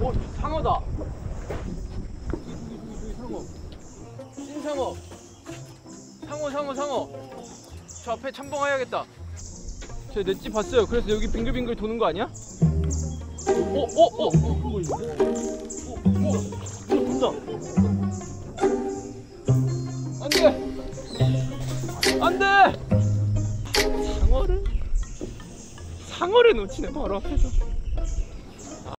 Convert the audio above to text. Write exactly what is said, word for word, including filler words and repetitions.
오, 상어다. 상어. 찐상어. 상어, 상어, 상어. 저 앞에 참봉해야겠다. 저 넷집 봤어요. 그래서 여기 빙글빙글 도는 거 아니야? 오, 오, 오. 오, 오, 돈다. 안 돼. 안 돼. 상어를? 상어를 놓치네 바로 앞에서.